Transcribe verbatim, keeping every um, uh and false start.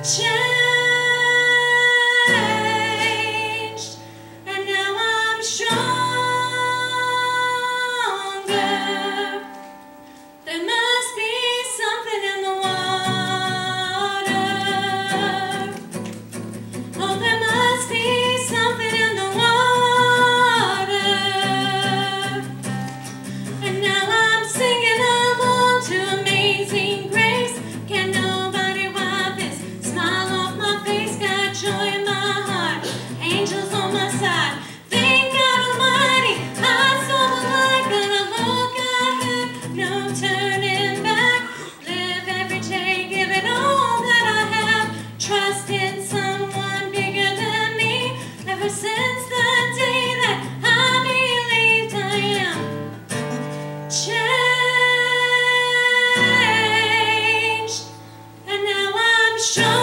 changed, and now I'm stronger. There must be something in the water. Oh, there must be something in the water. And now I'm singing along to Amazing Grace. Can nobody wipe this smile off my face? Got joy in my heart, angels on my side. Thank God Almighty, I saw the light. Gonna look ahead, no turning back. Live every day, give it all that I have. Trust in someone bigger than me. Ever since the day that I believed I am changed, and now I'm sure.